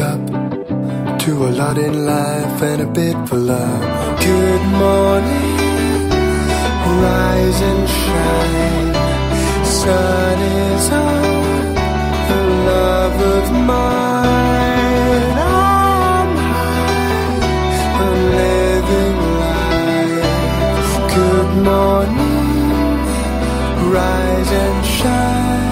up to a lot in life and a bit for love. Good morning, rise and shine. Sun is on, the love of mine. I'm high, I'm living life. Good morning, rise and shine.